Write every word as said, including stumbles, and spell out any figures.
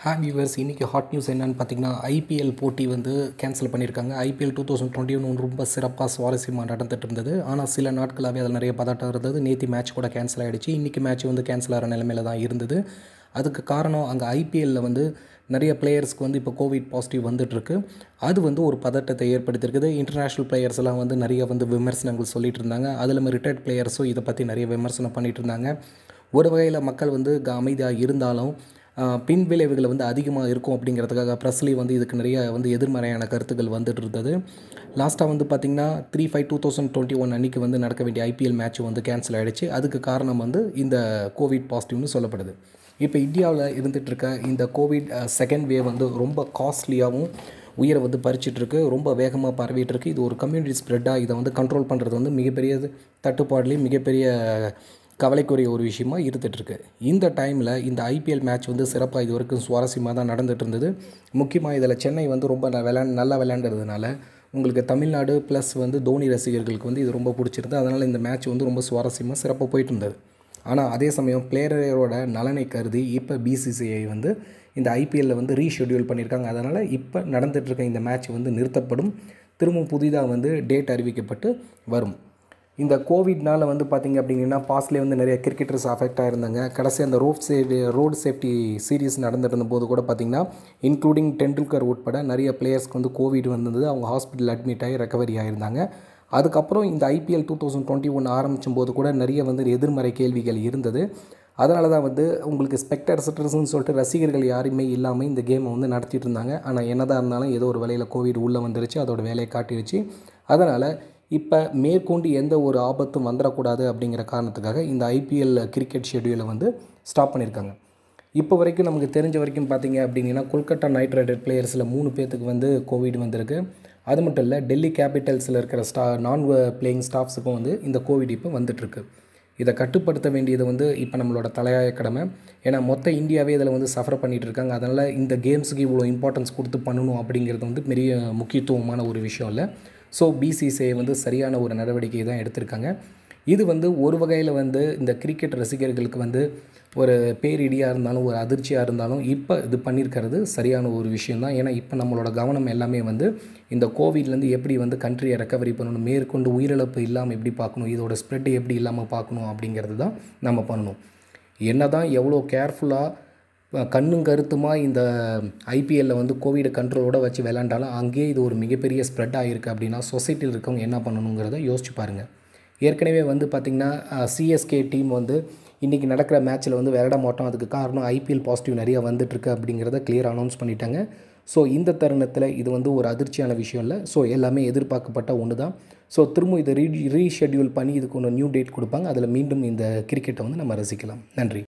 Hi viewers, இன்றைக்கி hot news என்னென்னு பார்த்தீங்கன்னா, ஐபிஎல் போட்டி வந்து கேன்சல் பண்ணியிருக்காங்க. IPL two thousand twenty one ரொம்ப சிறப்பாக சுவாரஸ்யமாக நடந்துட்டு இருந்தது. ஆனால் சில நாட்களாகவே அதில் நிறைய பதட்டம் இருந்தது. நேற்று மேட்ச் கூட கேன்சல் ஆகிடுச்சு. இன்றைக்கி மேட்ச் வந்து கேன்சல் ஆகிற நிலைமையில் தான் இருந்தது. அதுக்கு காரணம் அங்கே ஐபிஎல்லில் வந்து நிறைய பிளேயர்ஸ்க்கு வந்து இப்போ கோவிட் பாசிட்டிவ் வந்துட்டுருக்கு. அது வந்து ஒரு பதட்டத்தை ஏற்படுத்தியிருக்குது. இன்டர்நேஷ்னல் பிளேயர்ஸ் எல்லாம் வந்து நிறைய வந்து விமர்சனங்கள் சொல்லிட்டு இருந்தாங்க. அதில் ரிட்டையர்ட் பிளேயர்ஸும் இதை பற்றி நிறைய விமர்சனம் பண்ணிகிட்டு இருந்தாங்க. ஒரு வகையில் மக்கள் வந்து அமைதியாக இருந்தாலும் பின் விளைவுகள் வந்து அதிகமாக இருக்கும் அப்படிங்கிறதுக்காக ப்ரெஸ்லி வந்து இதுக்கு நிறைய வந்து எதிர்மறையான கருத்துக்கள் வந்துட்டு இருந்தது. லாஸ்ட்டாக வந்து பார்த்திங்கன்னா three five two thousand twenty one அன்றைக்கி வந்து நடக்க வேண்டிய ஐபிஎல் மேட்ச் வந்து கேன்சல் ஆகிடுச்சு. அதுக்கு காரணம் வந்து இந்த கோவிட் பாசிட்டிவ்னு சொல்லப்படுது. இப்போ இந்தியாவில் இருந்துகிட்ருக்க இந்த கோவிட் செகண்ட் வேவ் வந்து ரொம்ப காஸ்ட்லியாகவும் உயிரை வந்து பறிச்சிட்ருக்கு, ரொம்ப வேகமாக பரவிட்டுருக்கு. இது ஒரு கம்யூனிட்டி ஸ்ப்ரெட்டாக இதை வந்து கண்ட்ரோல் பண்ணுறது வந்து மிகப்பெரிய தட்டுப்பாடுலேயும் மிகப்பெரிய கவலைக்குரிய ஒரு விஷயமா இருந்துகிட்ருக்கு. இந்த டைமில் இந்த ஐபிஎல் மேட்ச் வந்து சிறப்பாக இது வரைக்கும் சுவாரஸ்யமாக தான் நடந்துகிட்டு இருந்தது. முக்கியமாக இதில் சென்னை வந்து ரொம்ப விளையா நல்லா விளையாண்டுறதுனால உங்களுக்கு தமிழ்நாடு ப்ளஸ் வந்து தோனி ரசிகர்களுக்கு வந்து இது ரொம்ப பிடிச்சிருந்தது. அதனால் இந்த மேட்ச் வந்து ரொம்ப சுவாரஸ்யமாக சிறப்பாக போயிட்டு இருந்தது. ஆனால் அதே சமயம் பிளேயரோட நலனை கருதி இப்போ பிசிசிஐ வந்து இந்த ஐபிஎல்லில் வந்து ரீஷெட்யூல் பண்ணியிருக்காங்க. அதனால் இப்போ நடந்துகிட்ருக்க இந்த மேட்ச் வந்து நிறுத்தப்படும். திரும்பவும் புதிதாக வந்து டேட் அறிவிக்கப்பட்டு வரும். இந்த கோவிட்னால் வந்து பார்த்திங்க அப்படிங்கன்னா பாஸ்ட்லேயே வந்து நிறைய கிரிக்கெட்டர்ஸ் அஃபெக்ட் ஆகிருந்தாங்க. கடைசி அந்த road safety road safety series நடந்துட்டு இருந்தபோது கூட பார்த்திங்கன்னா இன்க்ளூடிங் டெண்டுல்கர் உட்பட நிறைய பிளேயர்ஸ்க்கு வந்து கோவிட் வந்தது. அவங்க ஹாஸ்பிட்டல் அட்மிட் ஆகி ரெக்கவரி ஆகியிருந்தாங்க. அதுக்கப்புறம் இந்த IPL two thousand twenty one ஆரம்பிக்கும் போது கூட நிறைய வந்து எதிர்மறை கேள்விகள் இருந்தது. அதனால தான் வந்து உங்களுக்கு ஸ்பெக்டர்ஸ்ன்னு சொல்லிட்டு ரசிகர்கள் யாருமே இல்லாமல் இந்த கேமை வந்து நடத்திட்டு இருந்தாங்க. ஆனால் என்னதான் இருந்தாலும் ஏதோ ஒரு வேலையில் கோவிட் உள்ளே வந்துருச்சு, அதோட வேலையை காட்டிடுச்சு. அதனால் இப்போ மேற்கொண்டு எந்த ஒரு ஆபத்தும் வந்துடக்கூடாது அப்படிங்கிற காரணத்துக்காக இந்த ஐபிஎல் கிரிக்கெட் ஷெட்யூலை வந்து ஸ்டாப் பண்ணியிருக்காங்க. இப்போ வரைக்கும் நமக்கு தெரிஞ்ச வரைக்கும் பார்த்திங்க அப்படிங்கன்னா கொல்கட்டா நைட் ரைடர் பிளேயர்ஸில் மூணு பேர்த்துக்கு வந்து கோவிட் வந்திருக்கு. அது மட்டும் இல்லை, டெல்லி கேபிட்டல்ஸில் இருக்கிற ஸ்டா நான் பிளேயிங் ஸ்டாஃப்ஸுக்கும் வந்து இந்த கோவிட் இப்போ வந்துட்டுருக்கு. இதை கட்டுப்படுத்த வேண்டியது வந்து இப்போ நம்மளோட தலையாய கடமை. ஏன்னா மொத்த இந்தியாவே இதில் வந்து சஃபர் பண்ணிகிட்டு இருக்காங்க. அதனால் இந்த கேம்ஸுக்கு இவ்வளோ இம்பார்ட்டன்ஸ் கொடுத்து பண்ணணும் அப்படிங்கிறது வந்து பெரிய முக்கியத்துவமான ஒரு விஷயம் இல்லை. ஸோ பிசிசிஐ வந்து சரியான ஒரு நடவடிக்கை தான் எடுத்திருக்காங்க. இது வந்து ஒரு வகையில் வந்து இந்த கிரிக்கெட் ரசிகர்களுக்கு வந்து ஒரு பேரிடியாக இருந்தாலும் ஒரு அதிர்ச்சியாக இருந்தாலும் இப்போ இது பண்ணியிருக்கிறது சரியான ஒரு விஷயந்தான். ஏன்னா இப்போ நம்மளோட கவனம் எல்லாமே வந்து இந்த கோவிட்லேருந்து எப்படி வந்து கண்ட்ரியை ரெக்கவரி பண்ணணும், மேற்கொண்டு உயிரிழப்பு இல்லாமல் எப்படி பார்க்கணும், இதோட ஸ்ப்ரெட் எப்படி இல்லாமல் பார்க்கணும் அப்படிங்கிறது தான் நம்ம பண்ணணும். என்ன தான் எவ்வளோ கேர்ஃபுல்லாக கண்ணும் கருத்துமாக இந்த ஐபிஎல்லில் வந்து கோவிட் கண்ட்ரோலோடு வச்சு விளையாண்டாலும் அங்கேயே இது ஒரு மிகப்பெரிய ஸ்ப்ரெட் ஆகிருக்கு அப்படின்னா சொசைட்டியில் இருக்கவங்க என்ன பண்ணணுங்கிறத யோசிச்சு பாருங்கள். ஏற்கனவே வந்து பார்த்திங்கன்னா சிஎஸ்கே டீம் வந்து இன்றைக்கி நடக்கிற மேட்ச்சில் வந்து விளையாட மாட்டோம், அதுக்கு காரணம் ஐபிஎல் பாசிட்டிவ் நிறையா வந்துட்டுருக்கு அப்படிங்கிறத கிளியர் அனௌன்ஸ் பண்ணிட்டாங்க. ஸோ இந்த தருணத்தில் இது வந்து ஒரு அதிர்ச்சியான விஷயம் இல்லை. ஸோ எல்லாமே எதிர்பார்க்கப்பட்ட ஒன்று தான். ஸோ திரும்ப இதை ரீ ரீஷெட்யூல் பண்ணி இதுக்கு ஒன்று நியூ டேட் கொடுப்பாங்க. அதில் மீண்டும் இந்த கிரிக்கெட்டை வந்து நம்ம ரசிக்கலாம். நன்றி.